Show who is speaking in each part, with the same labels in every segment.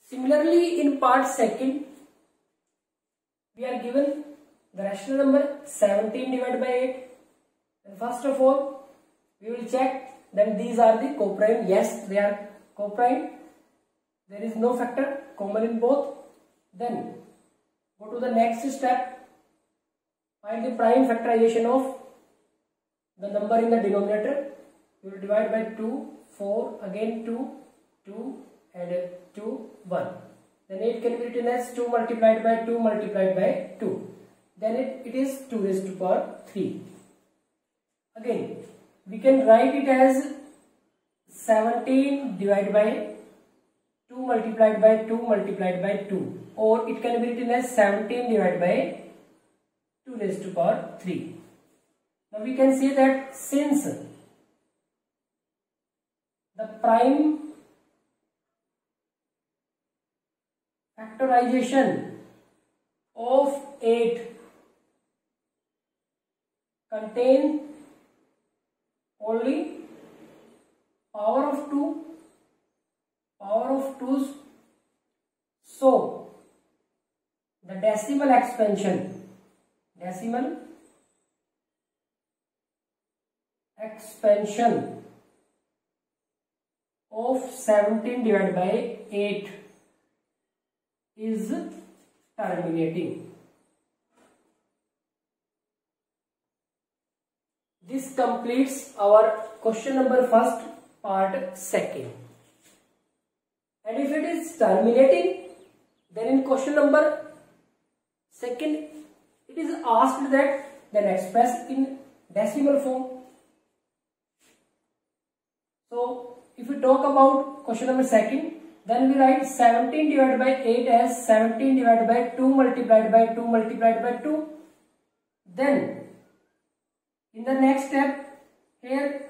Speaker 1: Similarly, in part second, we are given the rational number 17 divided by 8. And first of all, we will check that these are the coprime. Yes, they are coprime. There is no factor common in both. Then go to the next step. Find the prime factorization of the number in the denominator. You will divide by 2, 4, again 2, 2 and 2, 1. Then 8 can be written as 2 multiplied by 2 multiplied by 2. Then it is 2 raised to power 3. Again, we can write it as 17 divided by 2 multiplied by 2 multiplied by 2, or it can be written as 17 divided by 2 raised to power 3. Now we can say that since the prime factorization of 8 contains only power of 2's, so the decimal expansion of 17 divided by 8 is terminating. This completes our question number first, part second. And if it is terminating, then in question number second, it is asked that then express in decimal form. So if we talk about question number second, then we write 17 divided by 8 as 17 divided by 2 multiplied by 2 multiplied by 2. Then in the next step, here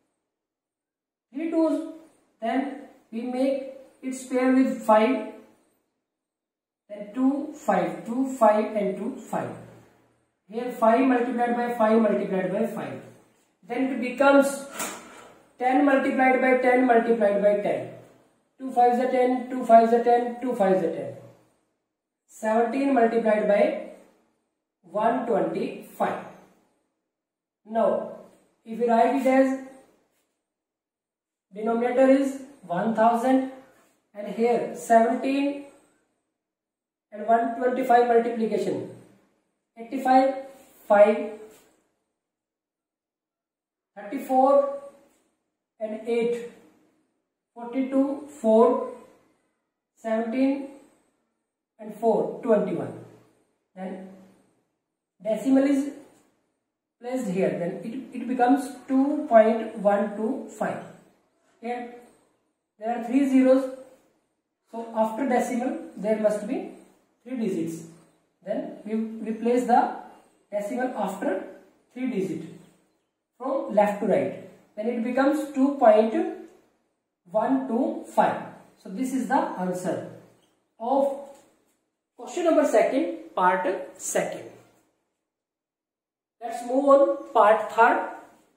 Speaker 1: 3 2's, then we make its pair with 5, then 2 5, 2 5 and 2 5. Here 5 multiplied by 5 multiplied by 5. Then it becomes 10 multiplied by 10 multiplied by 10. 2 5s are 10, 2 5s are 10, 2 5s are 10. 17 multiplied by 125. Now, if we write it as denominator is 1000 and here 17 and 125 multiplication, 85 5, 34 and 8, 42 4, 17 and 4, 21. Then decimal is placed here, then it becomes 2.125. Here there are 3 zeros, so after decimal there must be 3 digits. Then we place the decimal after 3 digits from left to right. Then it becomes 2.125. So this is the answer of question number second, part second. Let's move on part third.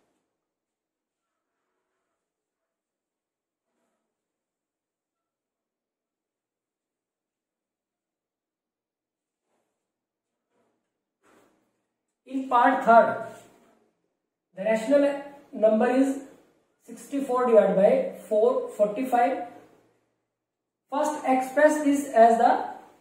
Speaker 1: In part third, the rational number is 64 divided by 445. First express this as the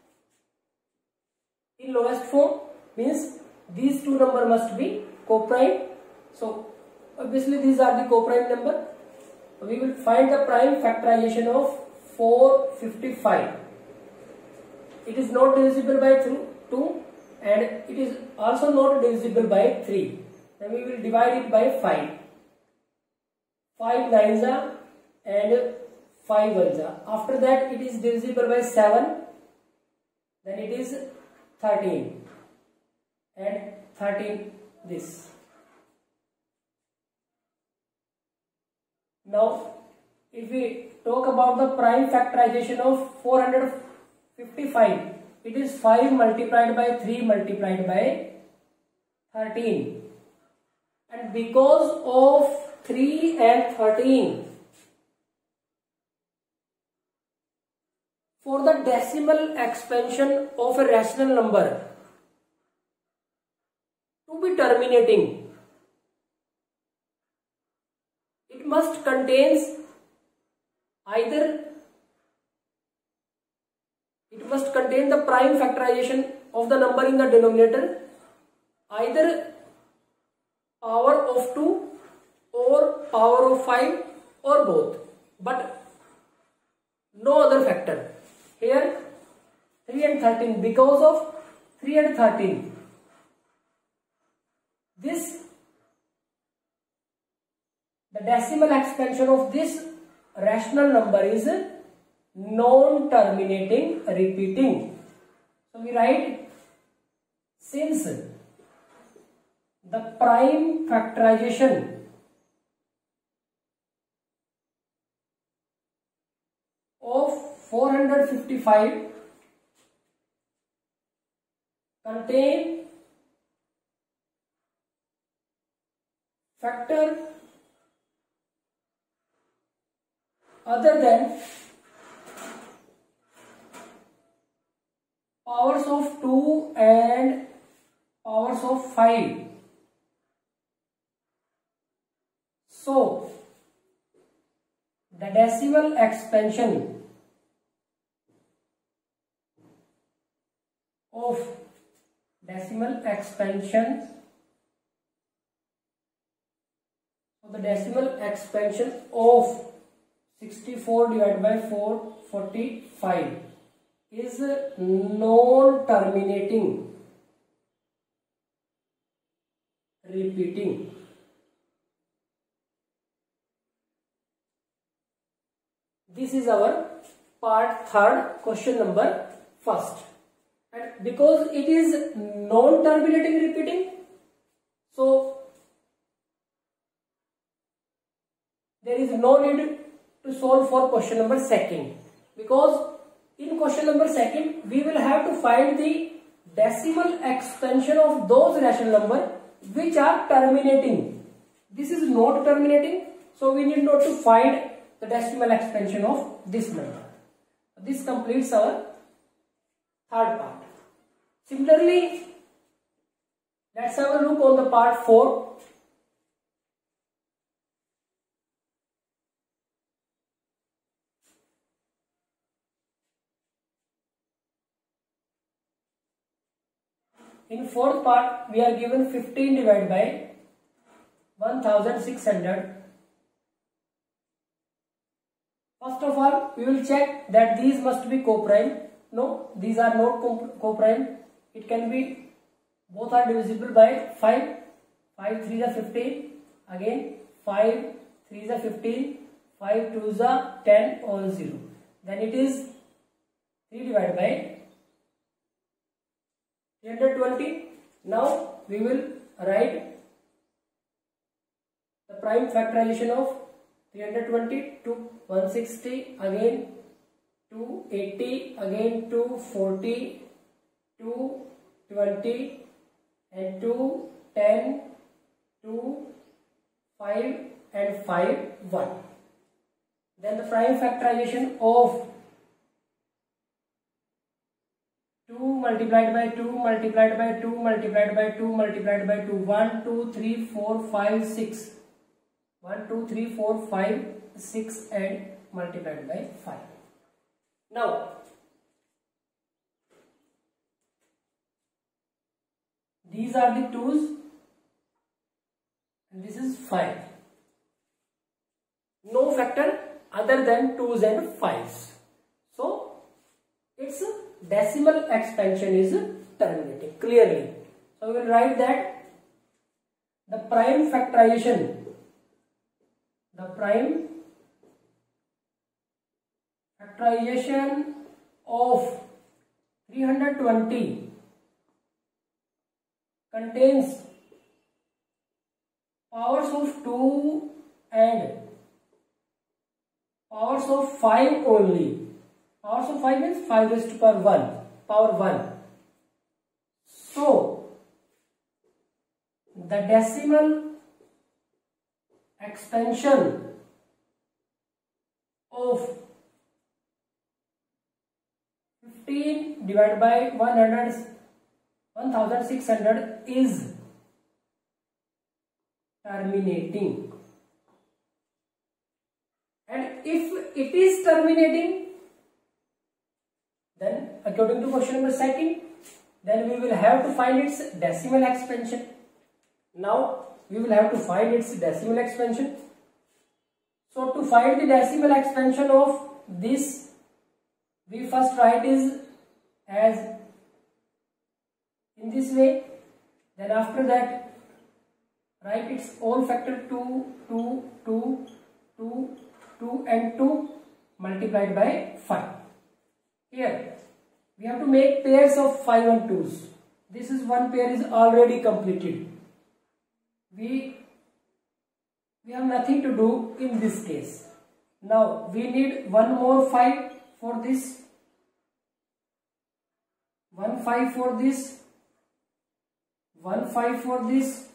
Speaker 1: in lowest form, means these two numbers must be coprime. So obviously these are the coprime number. We will find the prime factorization of 455. It is not divisible by 2 and it is also not divisible by 3. Then we will divide it by 5. 5 nines are and 5 ones are. After that it is divisible by 7. Then it is 13 and 13 this. Now if we talk about the prime factorization of 455, it is 5 multiplied by 3 multiplied by 13. And because of 3 and 13, for the decimal expansion of a rational number to be terminating, it must contain the prime factorization of the number in the denominator, either power of 2 or power of 5 or both, but no other factor. Here 3 and 13, because of 3 and 13, the decimal expansion of this rational number is non-terminating repeating. So we write, since the prime factorization of 455 contain factor other than powers of 2 and powers of 5. So the decimal expansion of 64 divided by 445 is non-terminating repeating. This is our part 3rd, question number 1st. And because it is non-terminating repeating, so there is no need to solve for question number 2nd, because in question number 2nd we will have to find the decimal expansion of those rational numbers which are terminating. This is not terminating, so we need not to find the decimal expansion of this number. This completes our 3rd part. Similarly, let's have a look on the part 4. In 4th part, we are given 15 divided by 1600. First of all, we will check that these must be co-prime. No, these are not co-prime. It can be, both are divisible by 5. 5 3 is 15. Again 5 3 is 15. 5 2 is 10 or 0. Then it is 3 divided by 320. Now we will write the prime factorization of 320 to 160, again 280, again 240, 220 and 210, 2, 5 and 5, 1. Then the prime factorization of 2 multiplied by 2 multiplied by 2 multiplied by 2 multiplied by 2, 1, 2, 3, 4, 5, 6. 1, 2, 3, 4, 5, 6 and multiplied by 5. Now, these are the 2's and this is 5. No factor other than 2's and 5's. So, its decimal expansion is terminating clearly. So, we will write that the prime factorization of 320 contains powers of 2 and powers of 5 only. Powers of 5 means 5 raised to power 1. So, the decimal expansion of divided by 1600 is terminating. And if it is terminating, then according to question number 2, then we will have to find its decimal expansion. Now we will have to find its decimal expansion. So to find the decimal expansion of this, we first write is as in this way. Then after that, write its all factor 2, 2, 2, 2, 2 and 2 multiplied by 5. Here we have to make pairs of 5 and 2s. This is one pair is already completed. We have nothing to do in this case. Now we need one more 5 for this, 1 5 for this, 1 5 for this,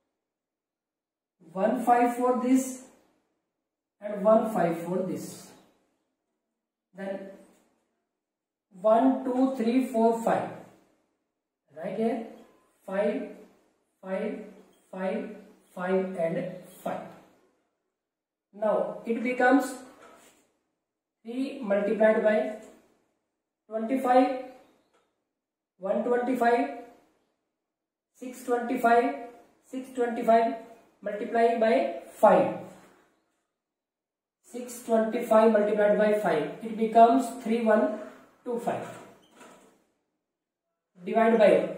Speaker 1: 1 5 for this, and 1 5 for this. Then 1 2 3 4 5. Right here 5 5 5 5 and 5. Now it becomes 3 multiplied by 25, 125, 625, 625 multiplied by 5. 625 multiplied by 5. It becomes 3125. Divide by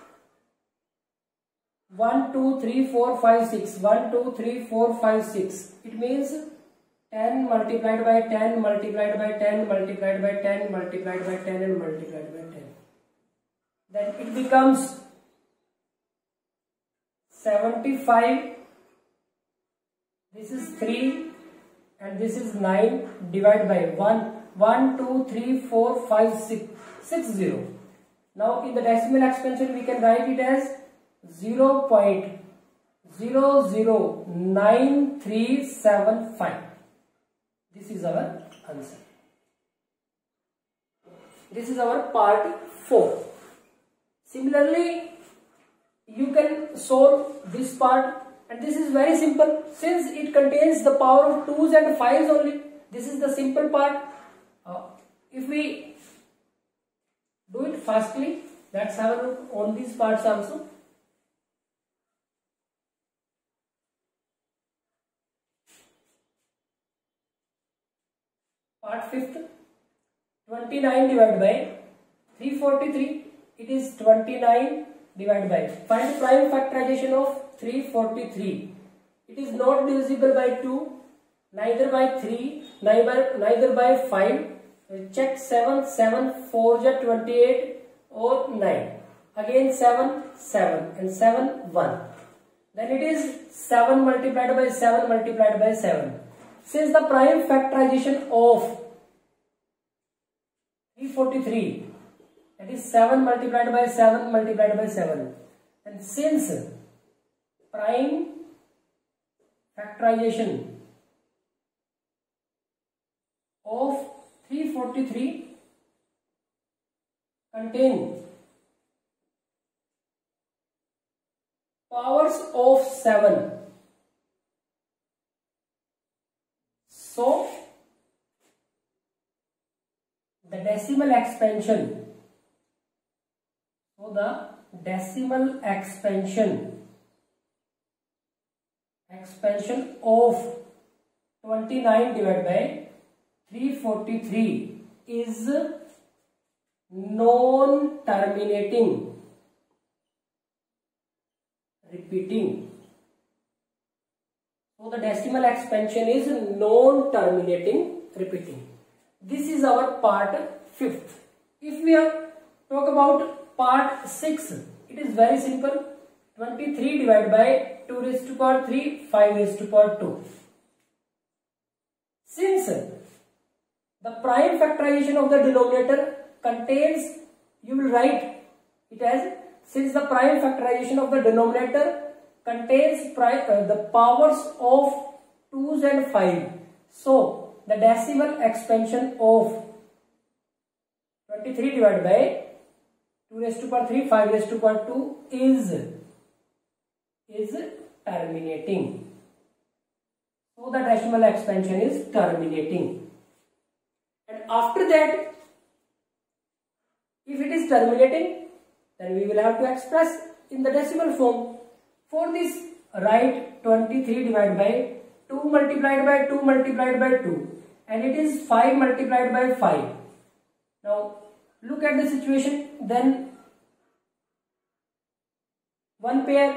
Speaker 1: 1 2 3 4 5 6. 1 2 3 4 5 6. It means 10 multiplied by 10 multiplied by 10 multiplied by 10 multiplied by 10 and multiplied by 10. Then it becomes 75. This is 3 and this is 9. Divide by 1 2 3 4 5 6 0. Now in the decimal expansion we can write it as 0.009375. This is our answer. This is our part 4. Similarly, you can solve this part, and this is very simple since it contains the power of 2s and 5s only. This is the simple part. If we do it fastly, let's have a look on these parts also. Part 5th, 29 divided by 343. It is 29 divided by. Find the prime factorization of 343. It is not divisible by 2, neither by 3, neither by 5. Check 7, 7, 4 is 28 or 9. Again 7, 7 and 7, 1. Then it is 7 multiplied by 7 multiplied by 7. Since the prime factorization of 343, that is 7 multiplied by 7 multiplied by 7, and since prime factorization of 343 contain powers of 7, so the decimal expansion of 29 divided by 343 is non-terminating, repeating. So the decimal expansion is non-terminating, repeating. This is our part 5th. If we talk about part 6, it is very simple. 23 divided by 2 raised to power 3, 5 raised to power 2. Since the prime factorization of the denominator contains, you will write it as, since the prime factorization of the denominator contains the powers of 2s and 5, so the decimal expansion of 23 divided by 2 raised to power 3, 5 raised to power 2 is terminating. So the decimal expansion is terminating. And after that, if it is terminating, then we will have to express in the decimal form. For this, write 23 divided by 2 multiplied by 2 multiplied by 2, and it is 5 multiplied by 5. Now look at the situation. Then 1 pair,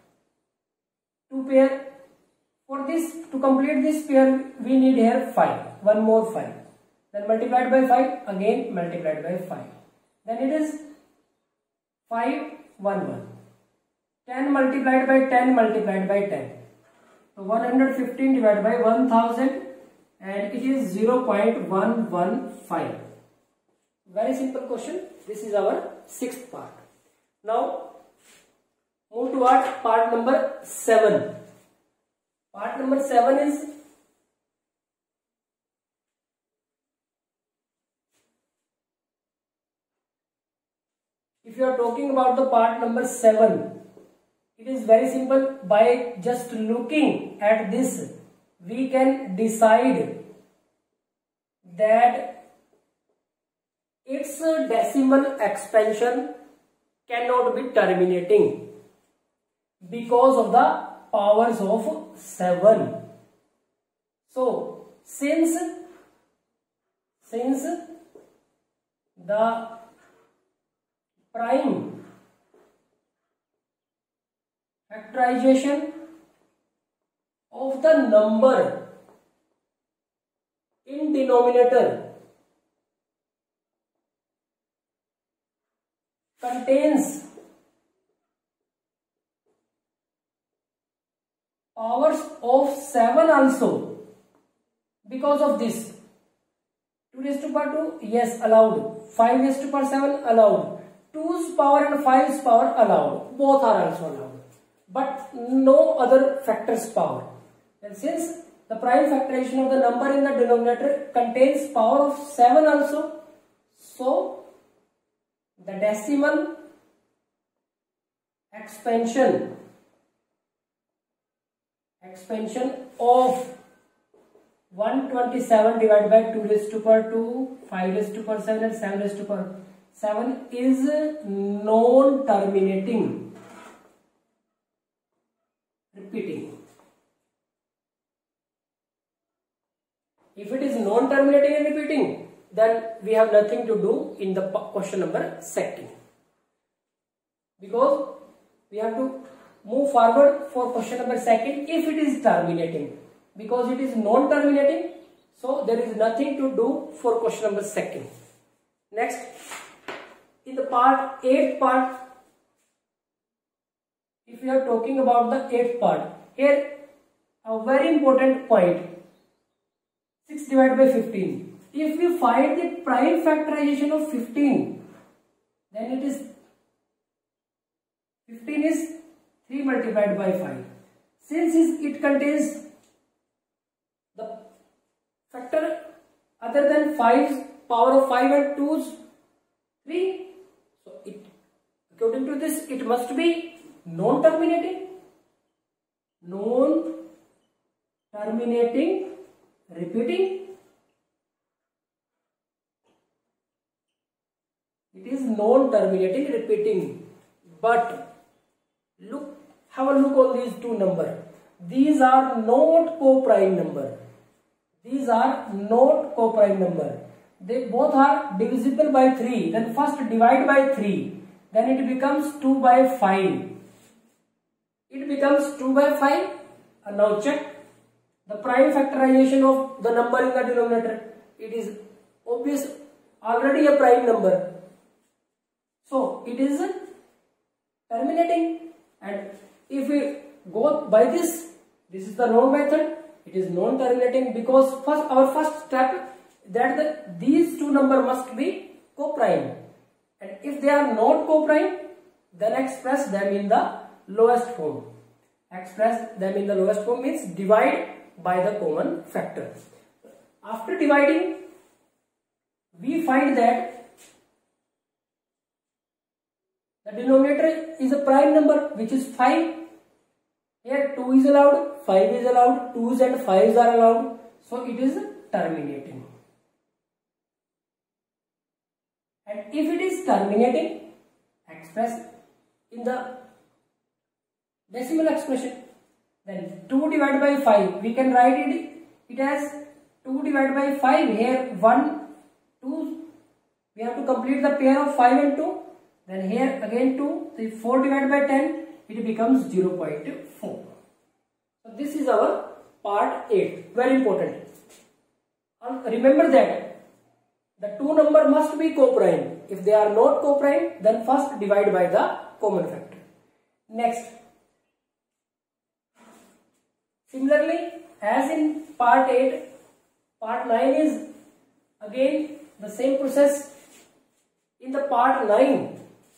Speaker 1: 2 pair. For this, to complete this pair, we need here 5. One more 5. Then multiplied by 5, again multiplied by 5. Then it is 5, 1, 1. 10 multiplied by 10 multiplied by 10. So 115 divided by 1000, and it is 0.115. Very simple question. This is our 6th part. Now move towards part number 7. Part number 7 is if you are talking about the part number 7, it is very simple. By just looking at this, we can decide that its decimal expansion cannot be terminating because of the powers of 7. So since the prime factorization of the number in denominator contains powers of 7 also, because of this 2 raised to power 2, yes, allowed. 5 raised to power 7, allowed. 2's power and 5's power, allowed. Both are also allowed, but no other factor's power. And since the prime factorization of the number in the denominator contains power of 7 also, so the decimal expansion of 127 divided by 2 raised to power 2, 5 raised to power 7 and 7 raised to power 7 is non-terminating. Repeating. If it is non-terminating and repeating, then we have nothing to do in the question number 2, because we have to move forward for question number 2 if it is terminating. Because it is non-terminating, so there is nothing to do for question number 2. Next, in the 8th part, if we are talking about the 8th part, here a very important point, 6 divided by 15. If we find the prime factorization of 15, then it is 15 is 3 multiplied by 5. Since it contains the factor other than 5's power of 5 and 2's 3, so it, according to this, it must be non-terminating, repeating. It is non-terminating, repeating. But have a look on these two numbers. These are not co-prime number. These are not co-prime number. They both are divisible by 3. Then first divide by 3. Then it becomes 2 by 5. It becomes 2 by 5. And now check the prime factorization of the number in the denominator. It is obvious, already a prime number. So it is terminating. And if we go by this is the wrong method. It is non-terminating, because our first step that these two numbers must be co-prime. And if they are not co-prime, then express them in the lowest form. Express them in the lowest form means divide by the common factor. After dividing, we find that The denominator is a prime number, which is 5. Here 2 is allowed, 5 is allowed, 2's and 5's are allowed. So it is terminating. And if it is terminating, express in the decimal expression, then 2 divided by 5, we can write it as 2 divided by 5. Here 1, 2, we have to complete the pair of 5 and 2. Then here again 2, so 4 divided by 10, it becomes 0.4. So this is our part 8, very important. Remember that the two number must be co-prime. If they are not co-prime, then first divide by the common factor. Next, similarly as in part 8, part 9 is again the same process. In the part 9,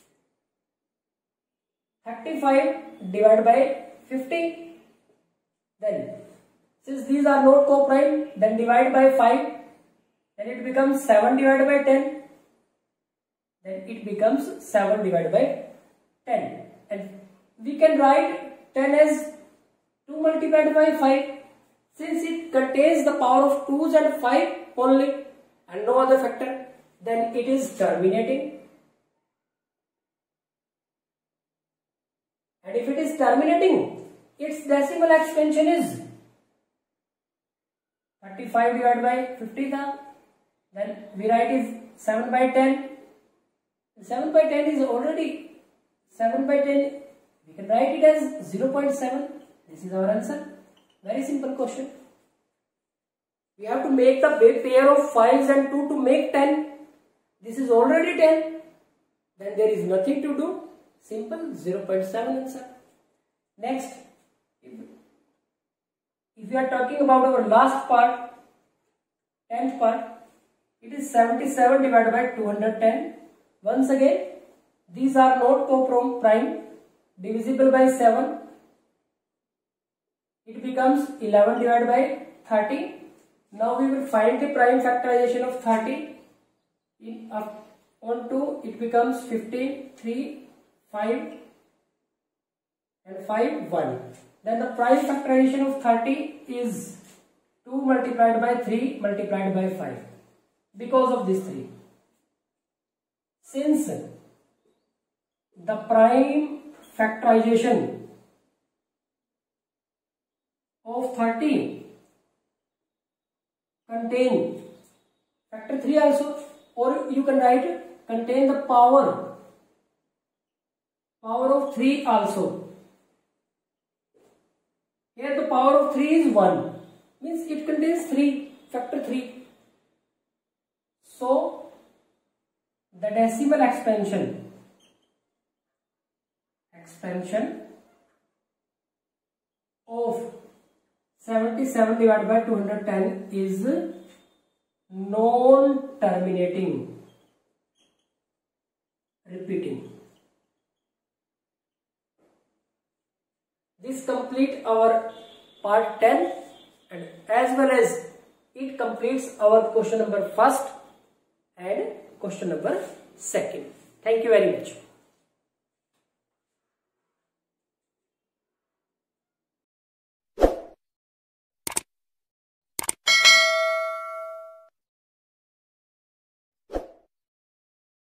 Speaker 1: 35 divided by 50. Then since these are not co-prime, then divide by 5. Then it becomes 7 divided by 10. Then it becomes 7 divided by 10. And we can write 10 as 2 multiplied by 5. Since it contains the power of 2's and 5 only and no other factor, then it is terminating. And if it is terminating, its decimal expansion is 35 divided by 50. Then we write is 7 by 10. 7 by 10 is already 7 by 10. We can write it as 0.7. This is our answer. Very simple question. We have to make the pair of 5's and 2 to make 10. This is already 10. Then there is nothing to do. Simple, 0.7 answer. Next, if we are talking about our last part, 10th part, it is 77 divided by 210. Once again, these are not co-prime, divisible by 7. It becomes 11 divided by 30. Now we will find the prime factorization of 30. On 2, it becomes 15, 3, 5 and 5, 1. Then the prime factorization of 30 is 2 multiplied by 3 multiplied by 5 because of this 3. Since the prime factorization of 30 contain factor 3 also, or you can write contain the power of 3 also. Here the power of 3 is 1, means it contains 3, factor 3. So the decimal expansion of 77 divided by 210 is non-terminating. Repeating. This completes our part 10, and as well as it completes our question number 1st and question number 2nd. Thank you very much.